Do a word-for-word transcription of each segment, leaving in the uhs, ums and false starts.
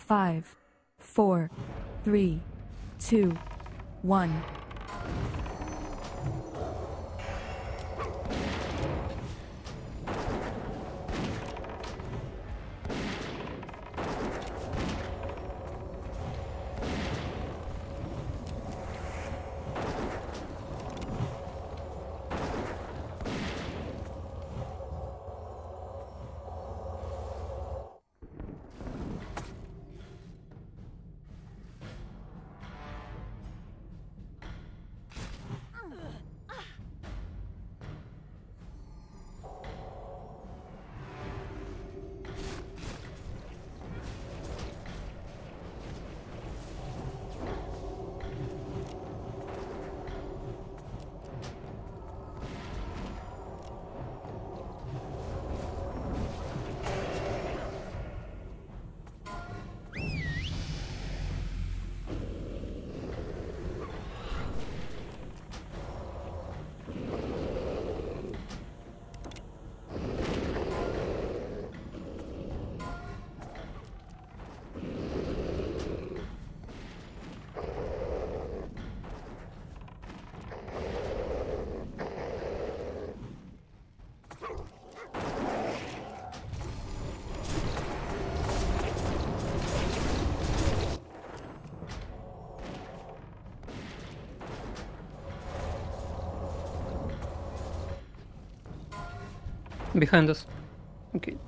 Five, four, three, two, one. Behind us. Okay.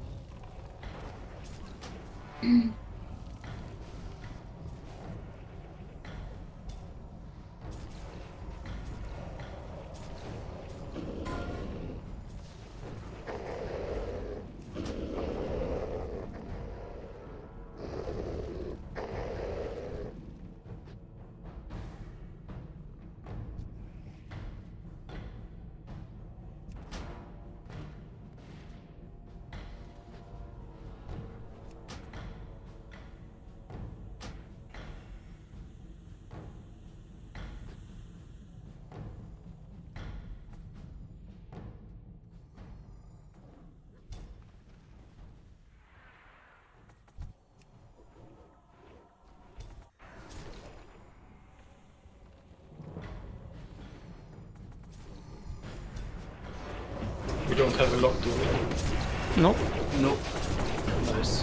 We don't have a lock, do we? Nope. Nope. Nice.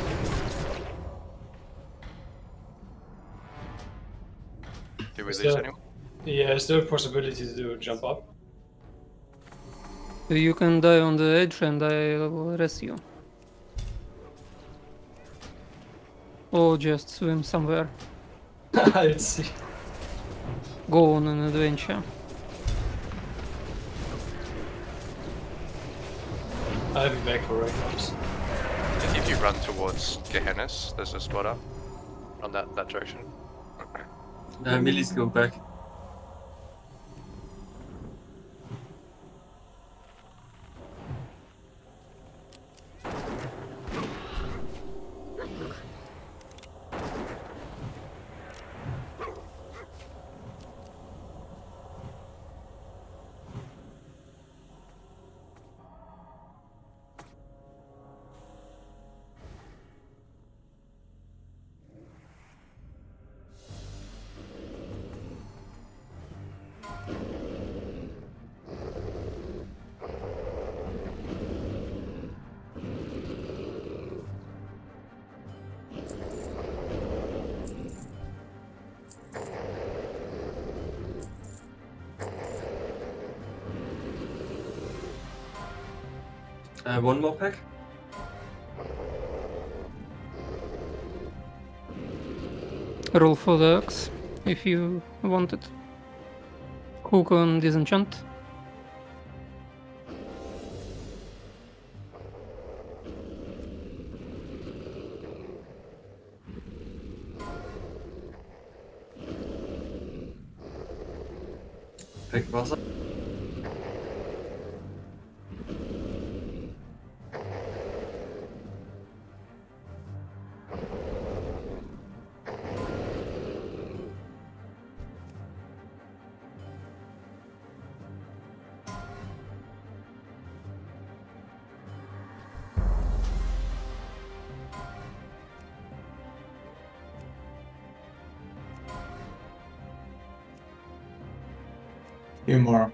Did we Is lose there- anyone? Yeah, is there a possibility to jump up? You can die on the edge and I will rest you. Or just swim somewhere. Let's see. Go on an adventure. I'll be back for right now. If you run towards Gehenna's, there's a squad up on that, that direction. Uh, Millie's go back. Uh, one more pack. Roll for the axe if you want it. Hook on disenchant. Pack Wasser. Few more.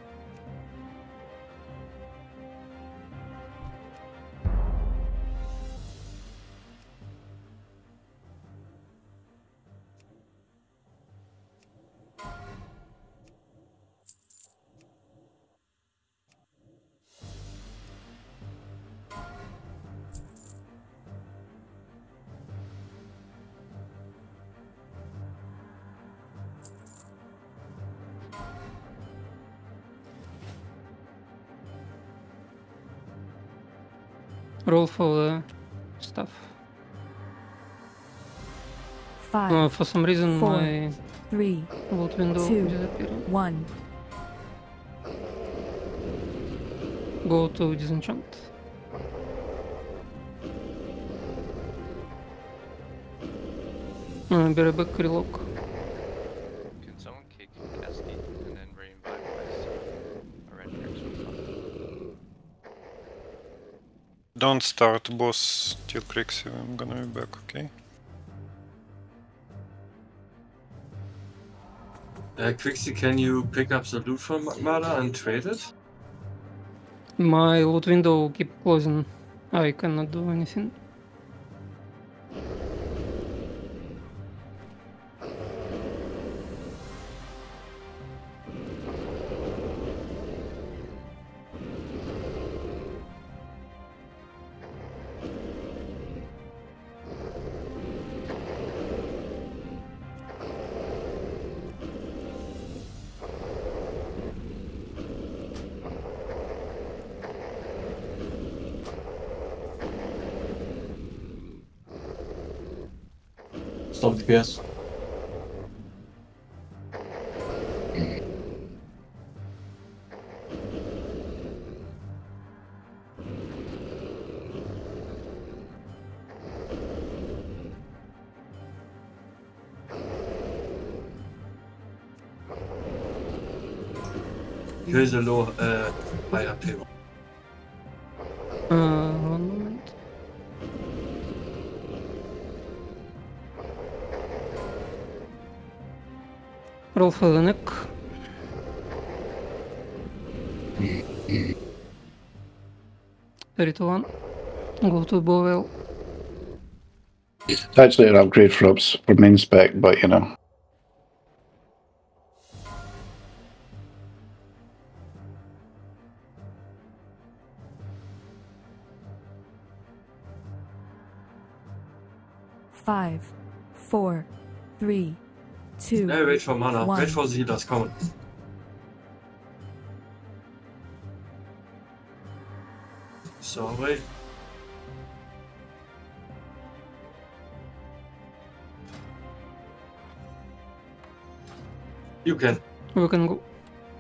Roll for the stuff. Five, Uh, for some reason four, my three, vault window two, disappeared. one. Go to disenchant. Uh, be right back, relock. Can someone kick Casty and then re-invite a red tricks for fun? Don't start boss till Crixie, I'm gonna be back, okay? Uh, Quixie, can you pick up the loot from Murder and trade it? My loot window keep closing. I cannot do anything. Stop D P S. Here's a low, uh, higher table. Uh, one moment. Roll for the neck. thirty to one. Go to Bowel. It's actually an upgrade for ups for main spec, but you know. Five, four, three, two, Hey, wait for mana. one. Wait for the healers, come on. Sorry. You can. We can go.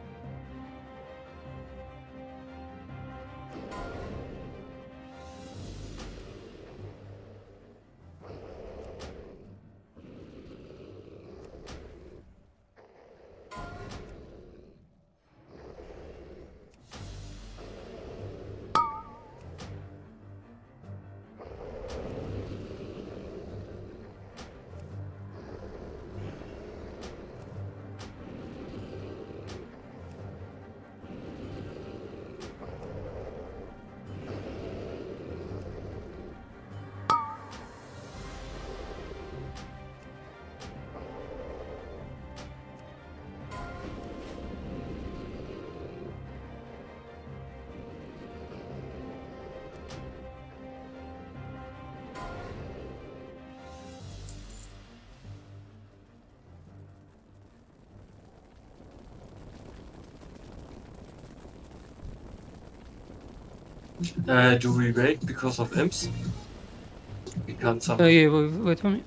Uh, do we wait because of imps? We can't Uh, summon. yeah, wait, wait for me.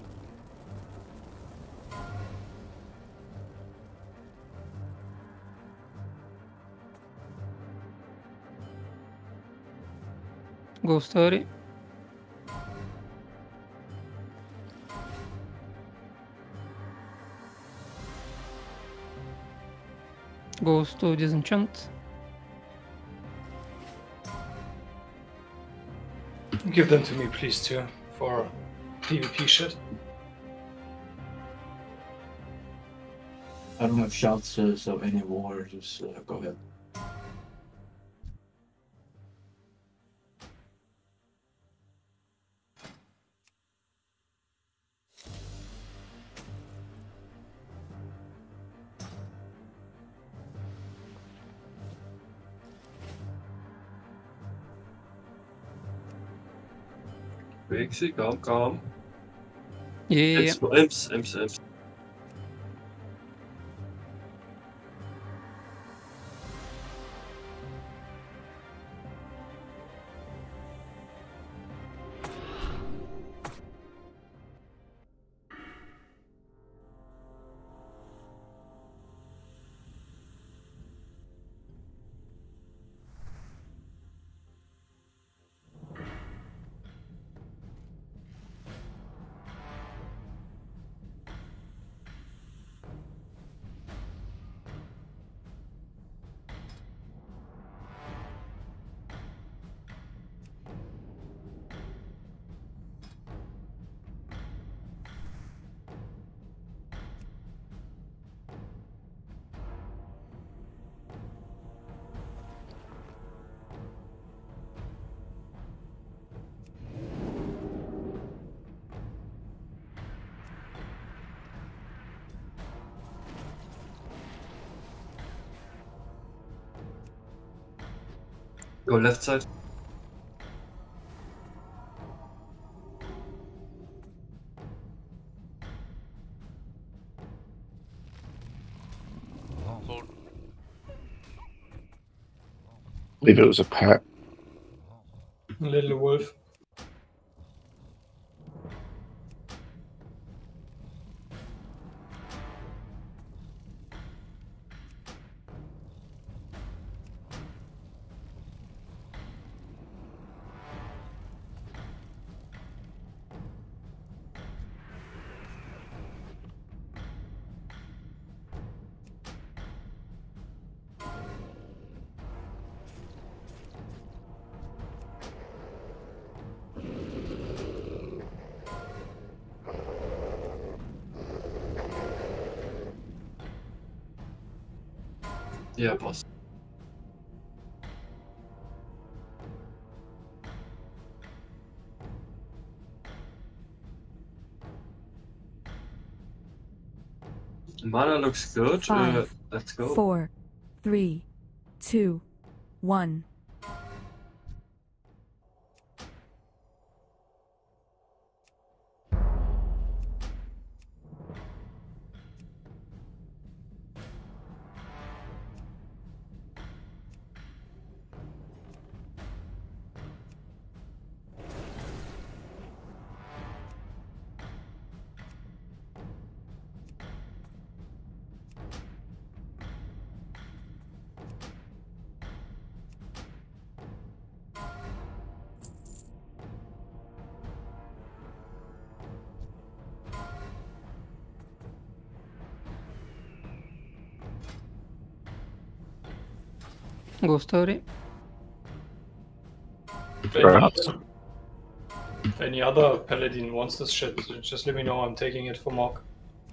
Go story. Goes to disenchant. Give them to me, please, too, for PvP shit. I don't have shots, uh, so any war, just uh, go ahead. Rexy, calm, calm. Yeah, yeah, yeah. Imps, imps, imps, imps. Go left side. Hold. I believe it was a pack. Little wolf. Yeah, boss. Mana looks good. Uh, Five, let's go. four, three, two, one. Go story. If any, Perhaps. other, if any other paladin wants this shit, just let me know. I'm taking it for Mark.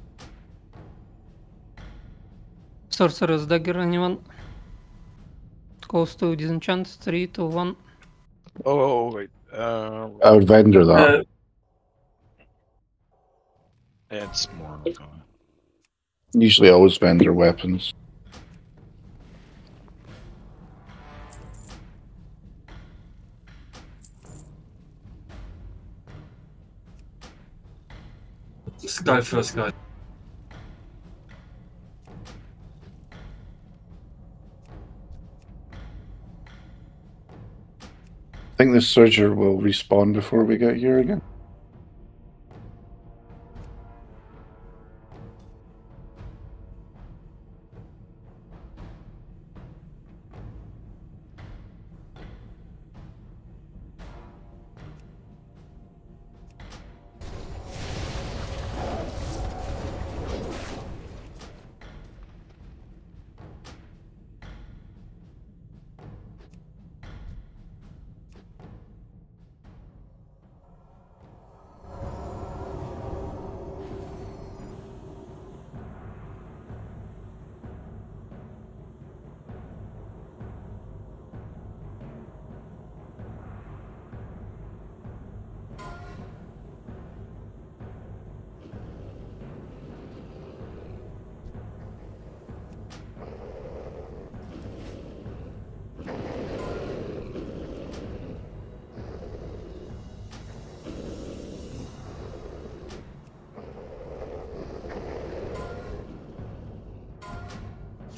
Sorcerer's dagger, anyone? Close to disenchant. Three, two, one. Oh, oh, oh, wait. Uh, I would vendor that. Uh, it's more of a... Usually always vendor weapons. Sky first, guy. I think the Surger will respawn before we get here again.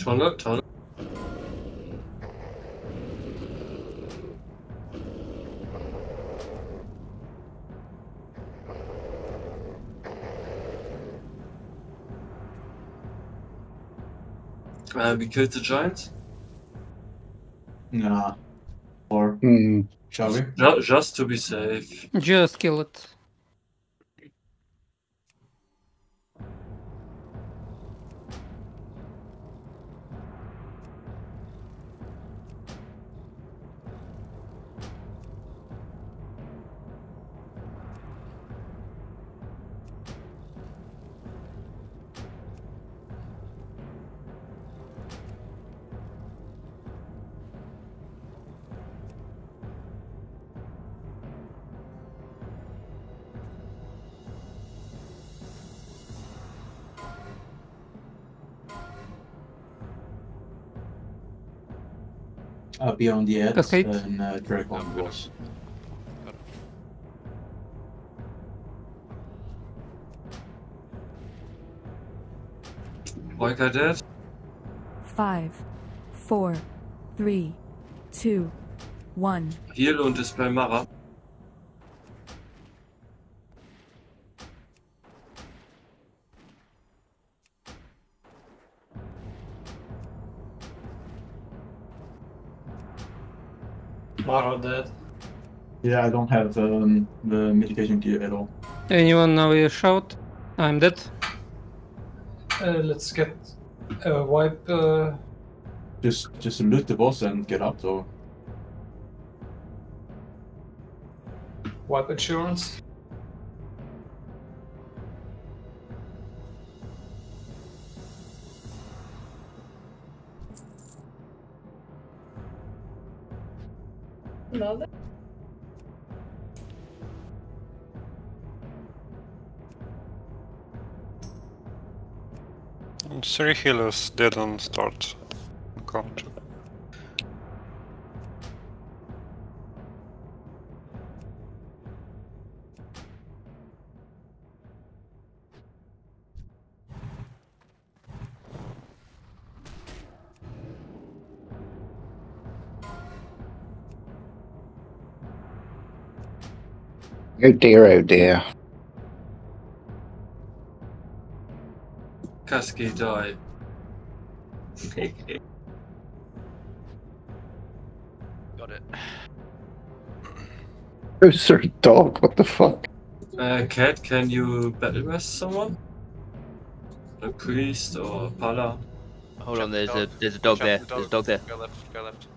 tunnel, tunnel. Uh, we killed the giant. Nah. Or Hmm. shall we? Ju- just to be safe. Just kill it. I'll be on the edge Cascade. and uh, drag on Got boss. Got him. Like I did. Five, four, three, two, one. Heal und ist bei Mara. Mara dead. Yeah, I don't have um, the mitigation gear at all. Anyone now a shout? I'm dead. Uh, let's get a wipe. Uh, Just just loot the boss and get up though. wipe insurance. And three healers didn't start counter. Oh dear, oh dear. Cascade died. Got it. Oh, sir, dog, what the fuck? Uh, Cat, can you battle rest someone? A priest or Pala? Hold Watch on, out there's for a the there's a dog Watch out there. for the There's a dog there. Go left. Go left.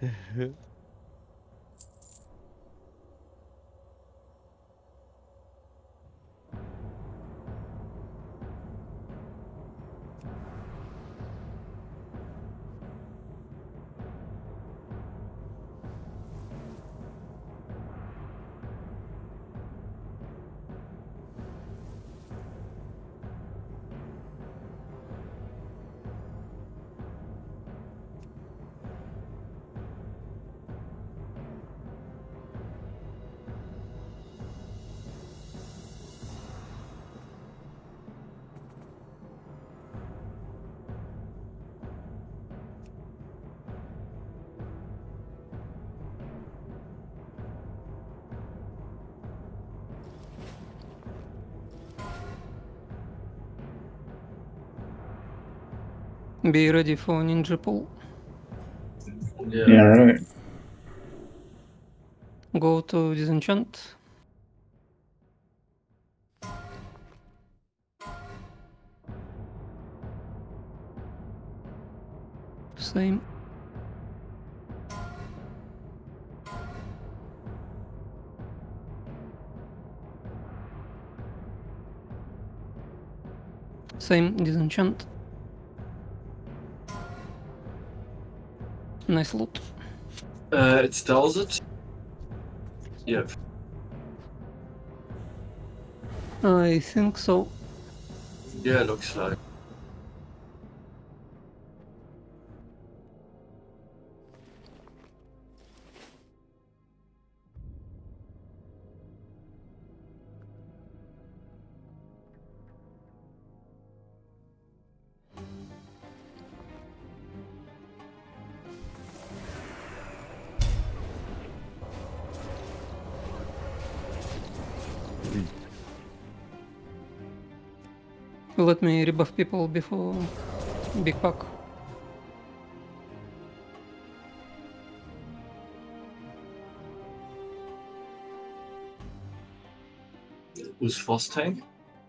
Be ready for ninja pull. Yeah. Yeah, right. Go to disenchant. Same. Same disenchant. Nice loot. Uh, it tells it. Yeah. I think so. Yeah, looks like. Let me rebuff people before big pack. Who's fast tank?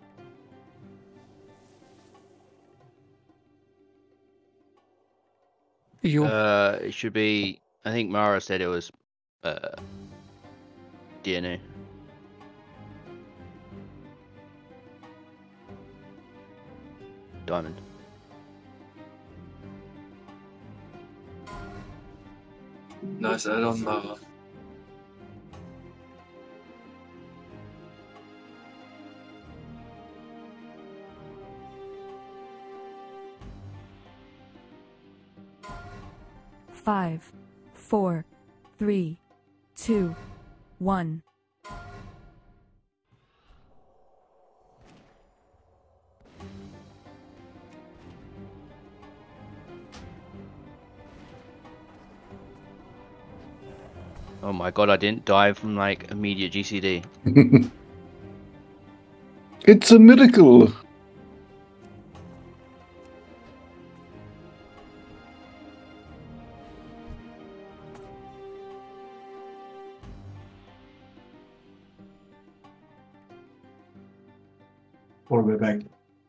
You. Uh, it should be. I think Mara said it was. Uh, D N A. Diamond. Nice add-on, Mara. Five, four, three, two, one. Oh my god, I didn't die from like immediate G C D. It's a miracle. Four way back.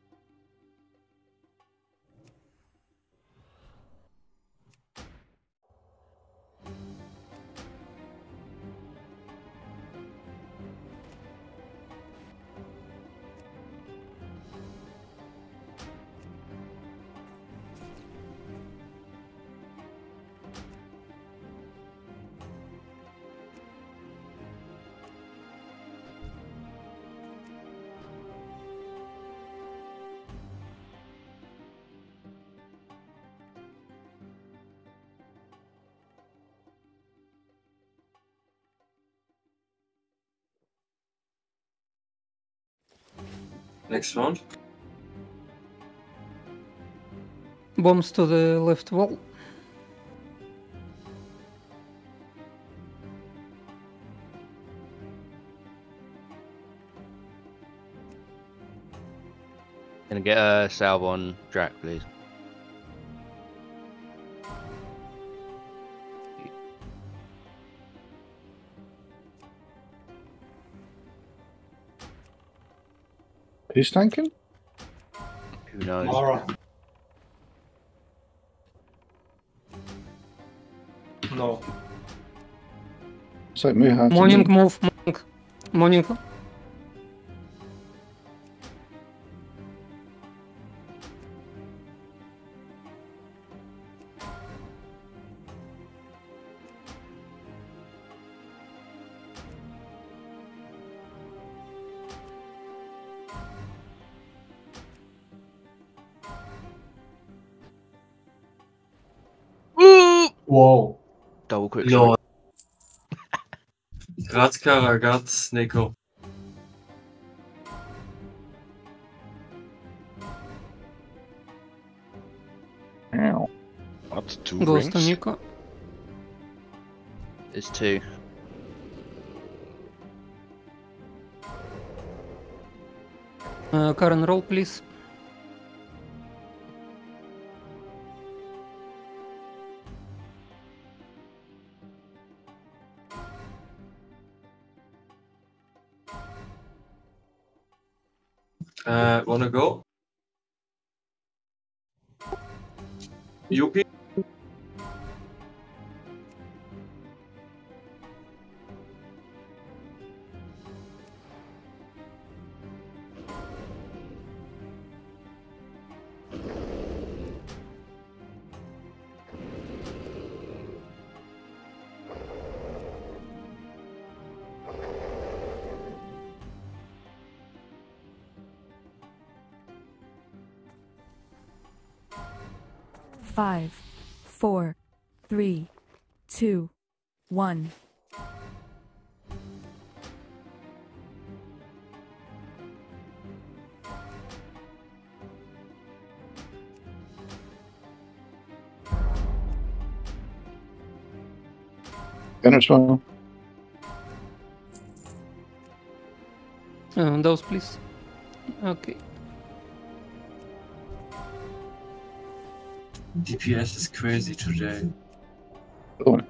Next round. Bombs to the left wall. Can I get a salve on Drac, please? Who's tanking? Who knows? Mara. No. So we have to Morning move. move, monk. Morning. Ooh! Whoa. Double quick Lol. swipe. Radka, Ragat, Neko. Ow. What? Two Ghost on rings? Nico. It's two. Uh, Karen, roll, please. Uh, wanna go? Yuppie? Five, four, three, two, one. Finish one. Uh, those, please. Okay. D P S is crazy today. Oh,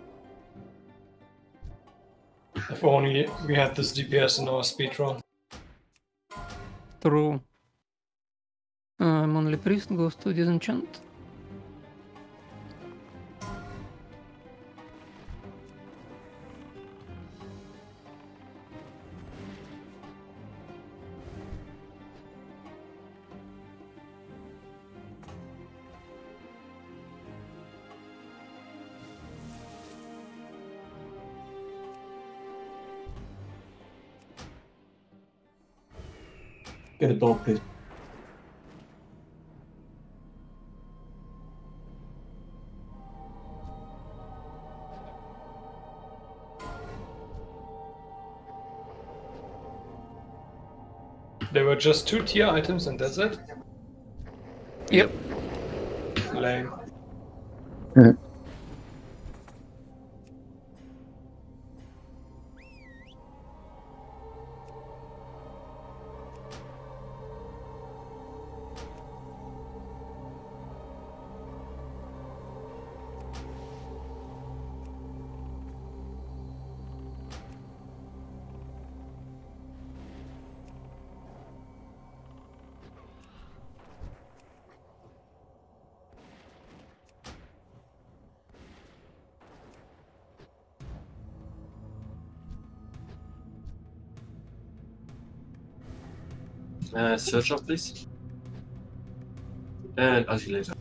If only we had this D P S in our speedrun. True. Uh, I'm only priest, goes to disenchant. Get a dog, please. There were just two tier items and that's it? Yep. Lame. Uh, search up, please. And Annihilator.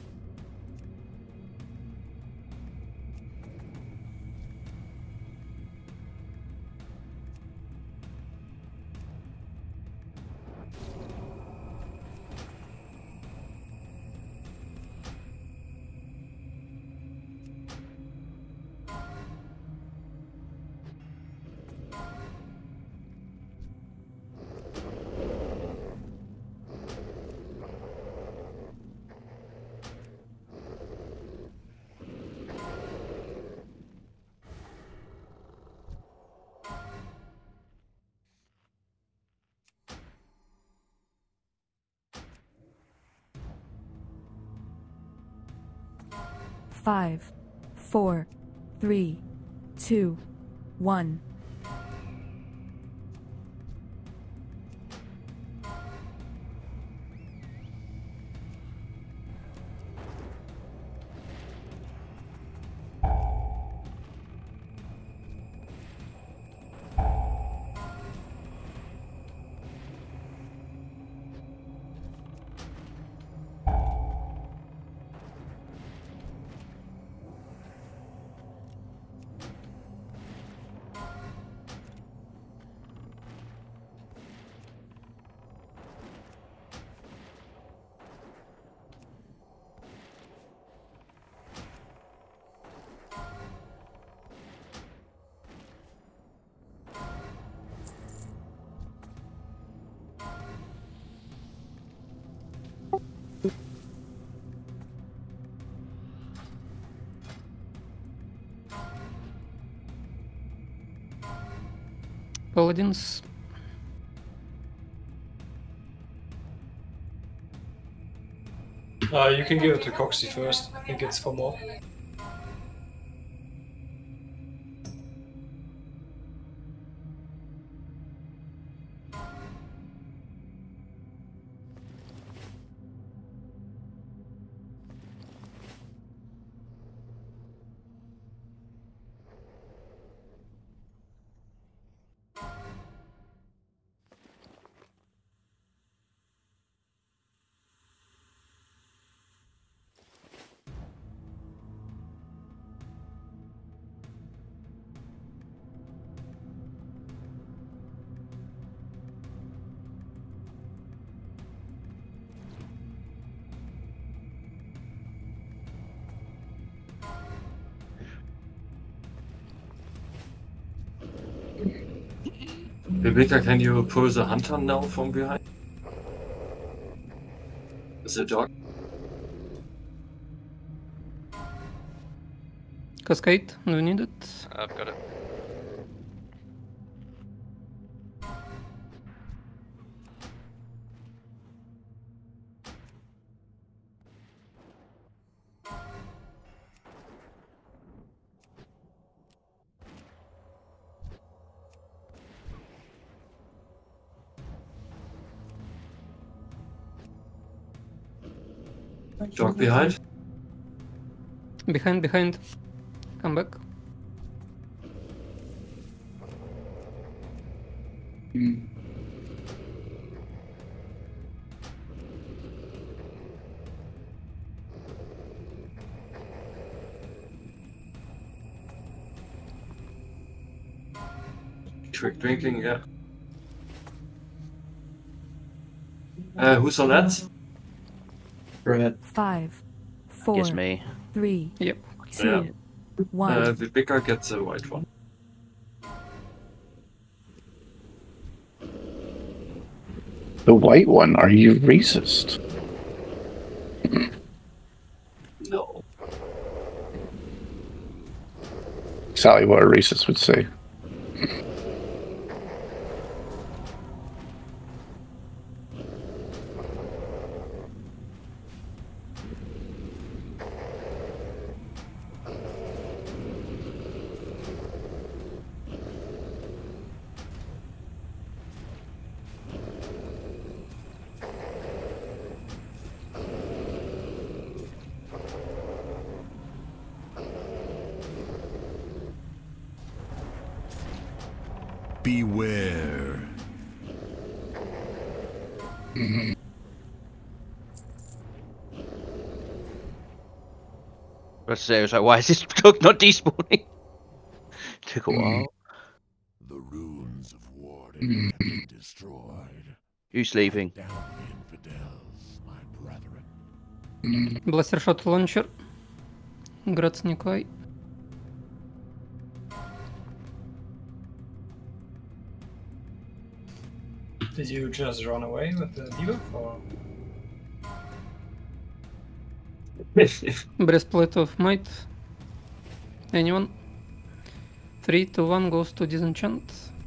Five, four, three, two, one. paladins. Uh, you can give it to Coxie first. I think it's for more. Rebecca, can you pull the hunter now from behind? Is it dog? Cascade, do you need it? I've got it. Dog behind? Behind, behind. Come back. Quick drinking, yeah. Uh, who's on that? Right. Five, four, Guess me. three, Yep. two, one. Uh, Rebecca gets a white one. The white one, are you racist? No. Exactly what a racist would say. Beware. I was say, I was like, why is this dog not despawning? Took a while. The ruins of Warden have been destroyed. Who's sleeping? Down the infidels, my brethren. Blaster shot launcher. Grats Nikolai. Did you just run away with the debuff, or? Breastplate of Might. Anyone? three to one goes to disenchant.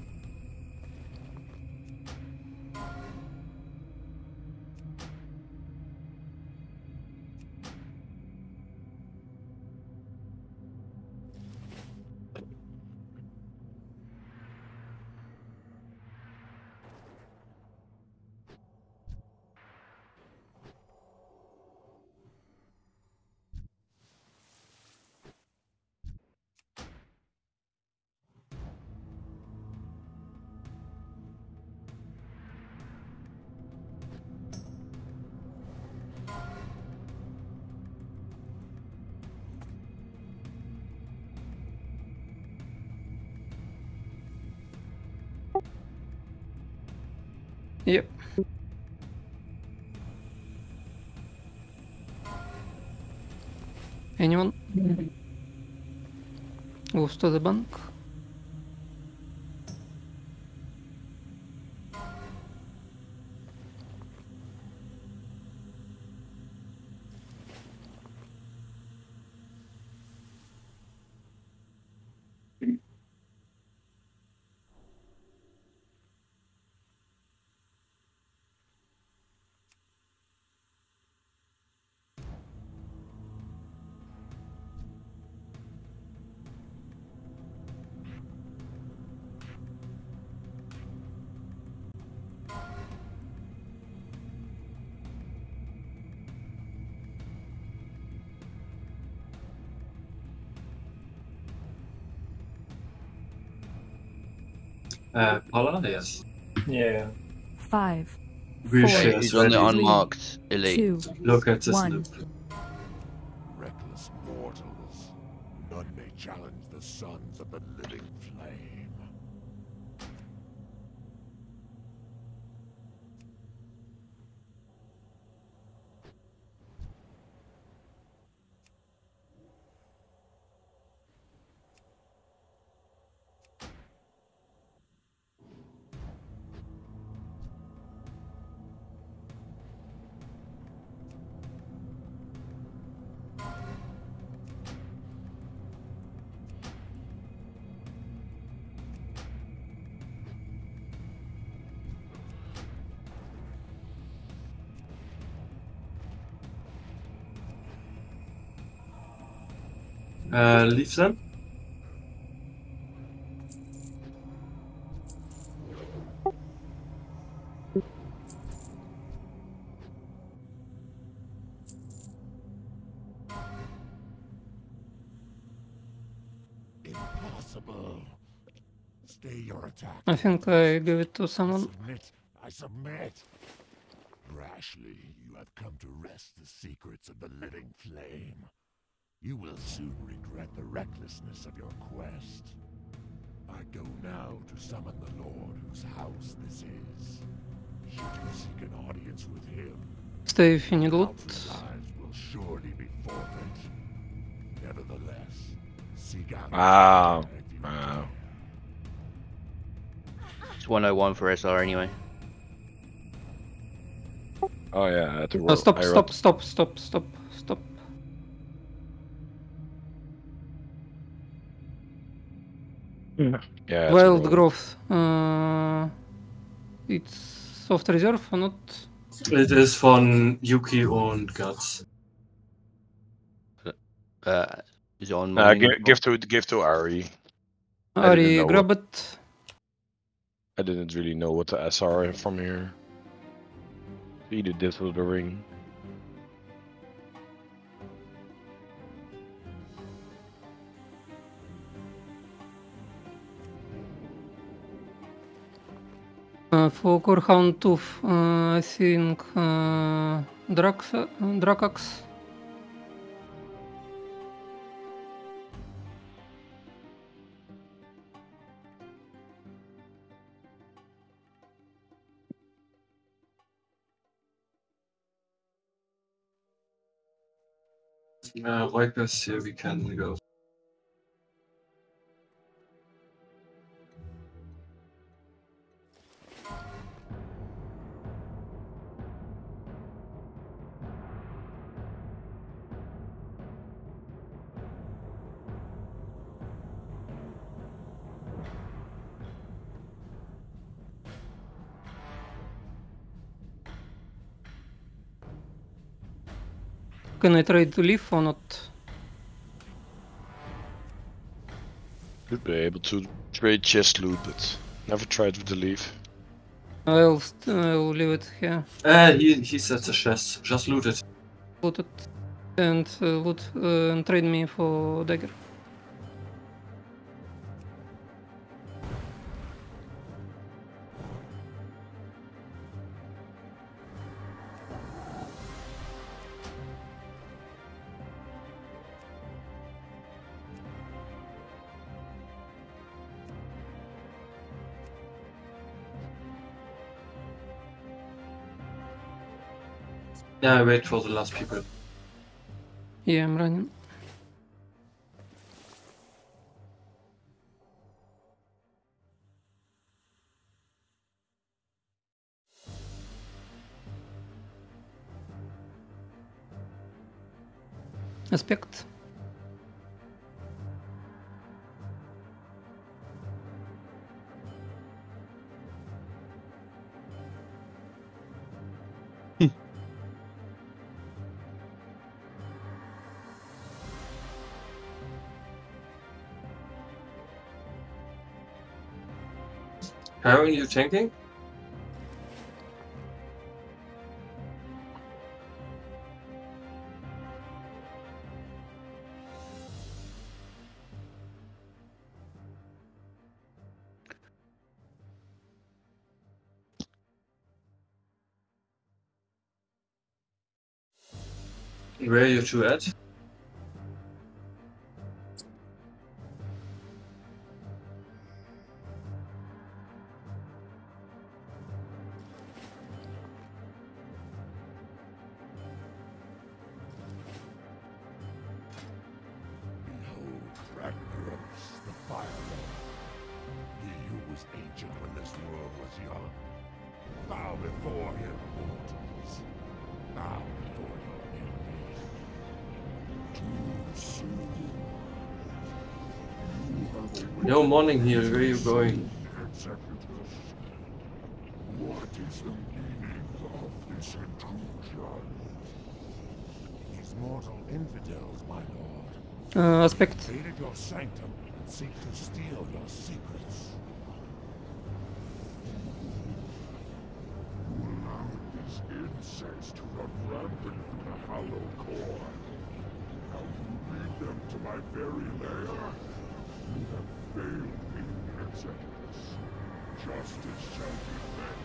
Yep. Anyone? Goes to the bank. Uh, Paula, yes. Yeah. Five, Real four, shit He's is on the ready. unmarked elite. two, Look at this one. loop. Reckless mortals, none may challenge the sons of the living flame. Uh, leave them. Impossible. Stay your attack. I think I give it to someone. Submit. I submit. Rashly, you have come to wrest the secrets of the living flame. You will soon regret the recklessness of your quest. I go now to summon the Lord whose house this is. Should you seek an audience with him, Stay if you need loot. countless lives will surely be forfeit. Nevertheless, seek out Wow. if you Wow. dare. It's one oh one for S R anyway. Oh yeah, I had to Uh, roll. stop, I stop, rolled- stop, stop, stop, stop. Yeah. I had to Wild roll. growth. Uh, it's soft reserve or not? It is von Yuki und Guts. Uh, is it on Nah, morning? give, give to give to Ari. I didn't Ari, know grab what- it. I didn't really know what the S R from here. Either this or the ring. Uh, for Corehound Tooth, uh, I think uh, Drax, uh, Drakax. Uh, Reuters, here we can go. Can I trade to leaf or not? Should be able to trade chest loot, but never tried with the leaf. I'll, st- I'll leave it here. Uh, he, he sets a chest. Just loot it. Loot it. And uh, loot uh, and trade me for dagger. Yeah, wait for the last people. Yeah, I'm running. Aspect. Karen, you tanking? Where are you two at? Behold Ragnaros, the Firelord. He who was ancient when this world was young. Bow before him, mortals. Bow before your enemies. Too soon. No morning here, where are you going? Executors. What is the meaning of this intrusion? These mortal infidels, my lord, Uh, aspect. invaded your sanctum and seek to steal your secrets. You allowed this insects to run rampant through the hollow core. Now you lead them to my very lair. You have failed me, Executors. Justice shall be met.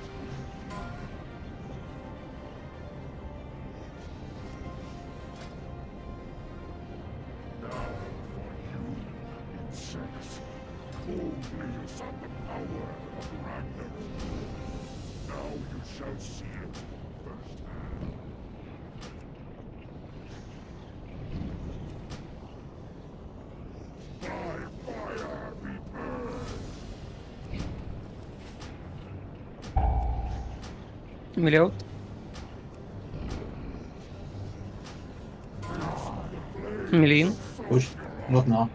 Now for you, insects. Coldly you sought the power of Ragnarok. Now you shall see it firsthand. By fire be burned! Melee out. Melee in. Push. Not now.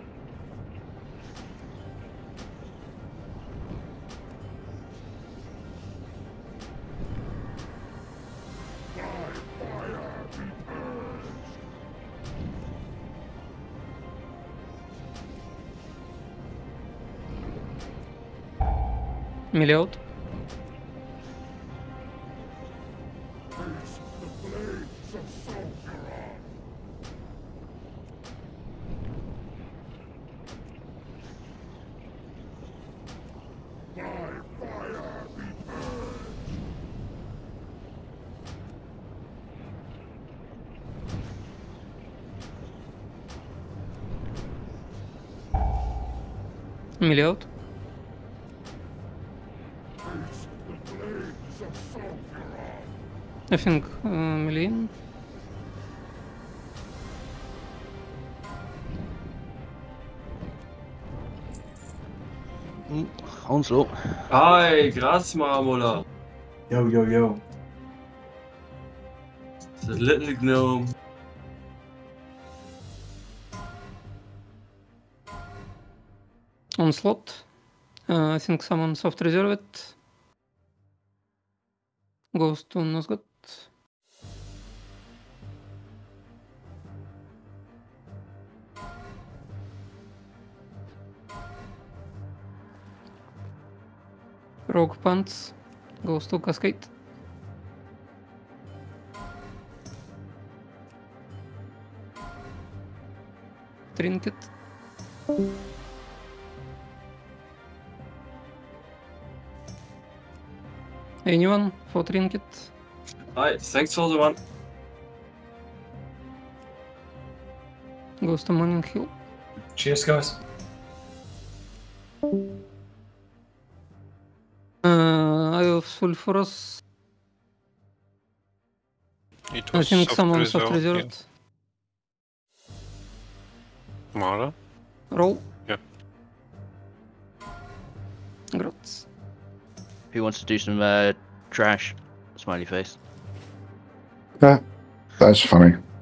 Melee out. Face the blades of Sulfuron! By fire be burned! Melee out. Face the blades of Sulfuron! I think uh, melee in. Mm, onslaught. Hi, grazie Maramola. Yo, yo, yo. The little gnome. Onslaught. Uh, I think someone soft reserve it. Goes to Nosgoth. Rogue Pants goes to Cascade. Trinket. Anyone for Trinket? Hi, thanks for the one. Goes to Morning Hill. Cheers, guys. Uh, Eye of Sulphurous. It I was think soft someone soft reserve, reserved. yeah. Mara? Roll. Yeah. Grots. Who wants to do some uh, trash? Smiley face. Yeah, that's funny.